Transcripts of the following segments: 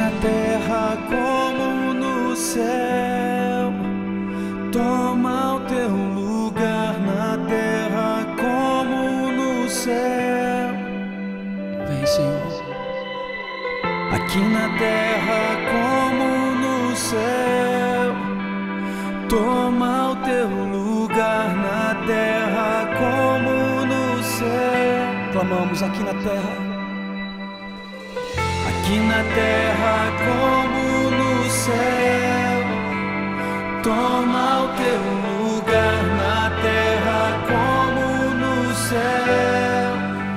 na terra como no céu. Toma o teu lugar na terra como no céu. Vem, Senhor. Aqui na terra como no céu. Toma o teu lugar na terra como no céu. Clamamos aqui na terra. Aqui na terra como no céu. Toma o teu lugar na terra como no céu.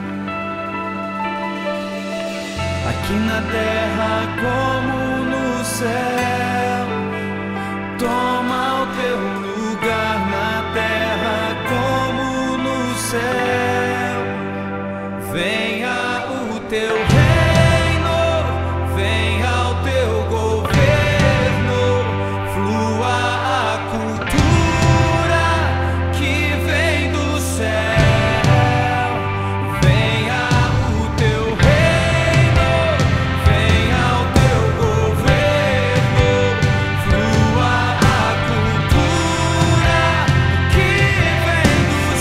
Aqui na terra como no céu. Toma o teu lugar na terra como no céu. Venha o teu reino, venha o teu governo, flua a cultura que vem do céu. Venha o teu reino, venha o teu governo, flua a cultura que vem do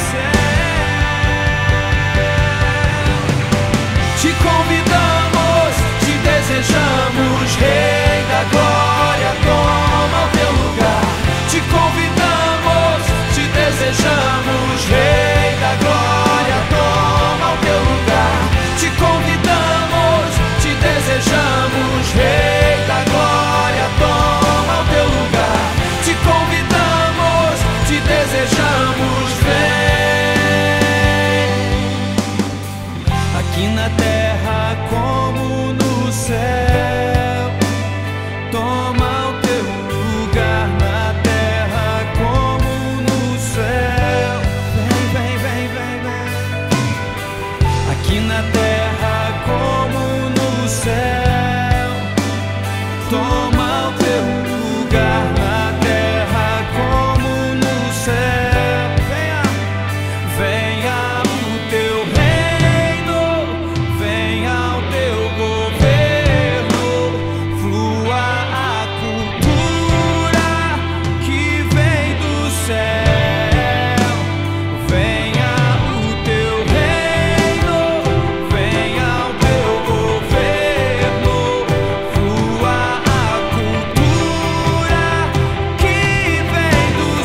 céu. Te convidamos, te desejamos, Rei da Glória, toma o teu lugar. Te convidamos, te desejamos, Rei da Glória, toma o teu lugar. Te convidamos, te desejamos, Rei da Glória, toma o teu lugar. Te convidamos, te desejamos, vem. Aqui na terra como no céu. Toma o teu lugar na terra como no céu. Vem, vem, vem, vem, vem. Aqui na terra como no céu. Toma o teu lugar na terra como no céu. Venha, venha o teu reino, venha o teu governo, flua a cultura que vem do céu. Venha o teu reino, venha o teu governo, flua a cultura que vem do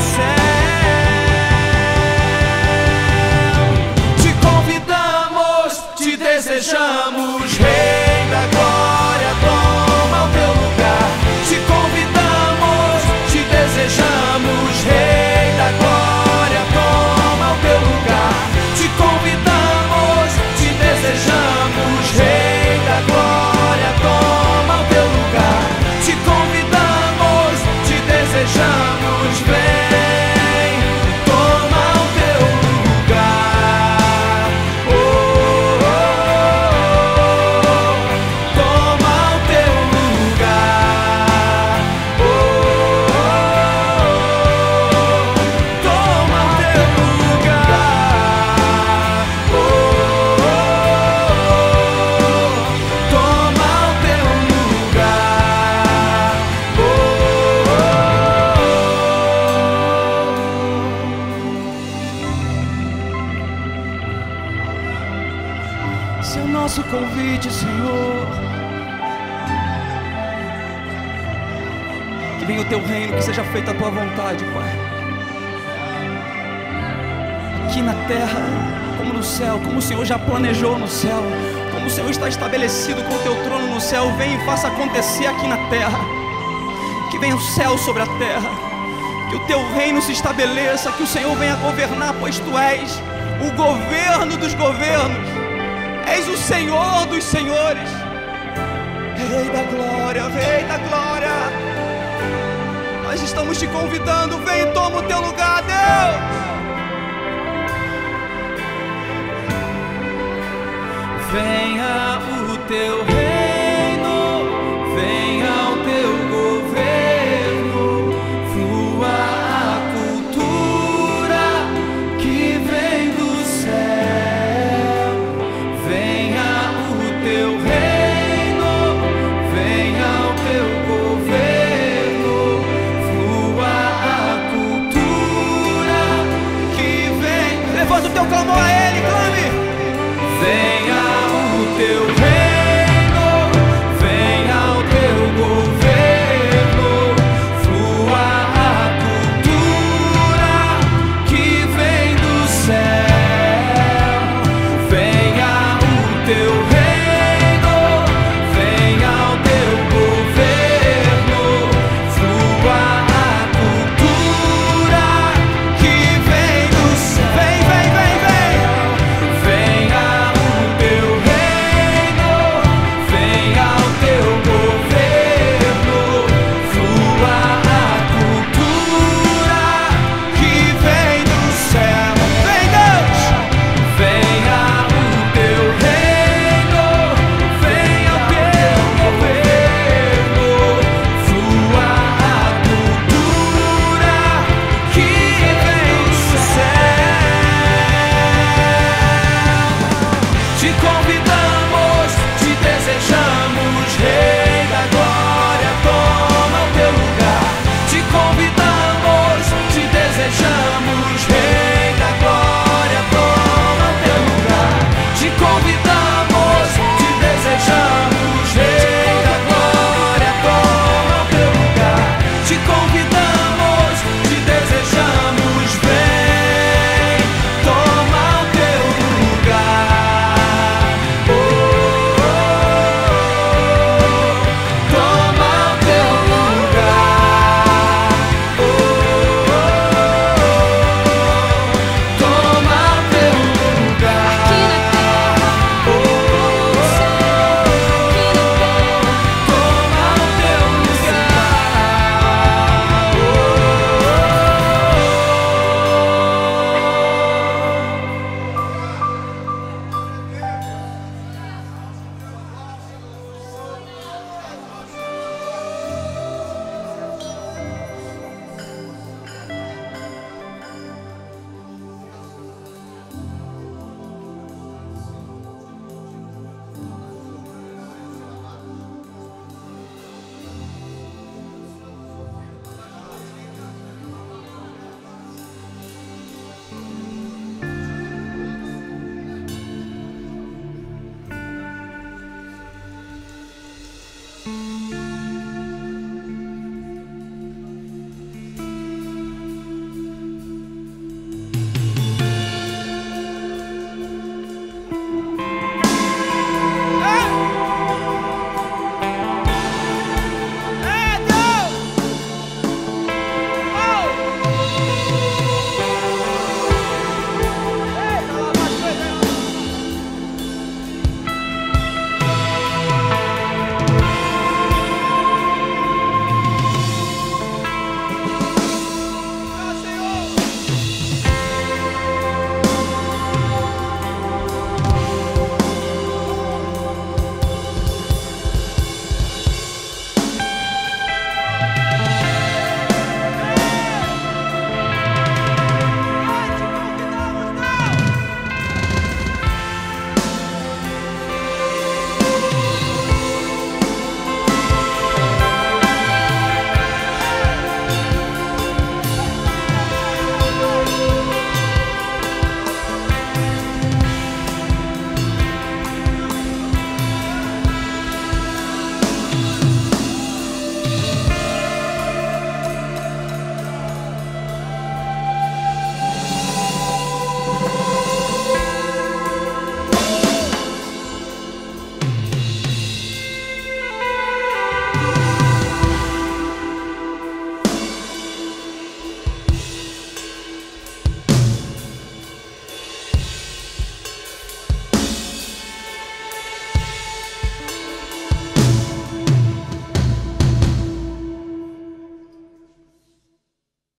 céu. Te convidamos, te desejamos, Rei da Glória, toma o teu lugar. Te convidamos, te desejamos, Rei da Glória, toma o teu lugar. Te convidamos, te desejamos, Rei da Glória, toma o teu lugar. Te convidamos, te desejamos, vem, toma o teu lugar. Oh, oh, oh, oh. Toma o teu lugar. Oh, oh, oh, oh. Toma o teu lugar. Oh, oh, oh, oh. Toma o teu lugar. Esse é o nosso convite, Senhor. Que venha o teu reino, que seja feita a tua vontade, Pai. Aqui na terra, como no céu, como o Senhor já planejou no céu, como o Senhor está estabelecido com o teu trono no céu, vem e faça acontecer aqui na terra. Que venha o céu sobre a terra, que o teu reino se estabeleça, que o Senhor venha governar, pois tu és o governo dos governos, és o Senhor dos senhores, Rei da Glória, Rei da Glória. Nós estamos te convidando, vem e toma o teu lugar, Deus. Venha o teu reino.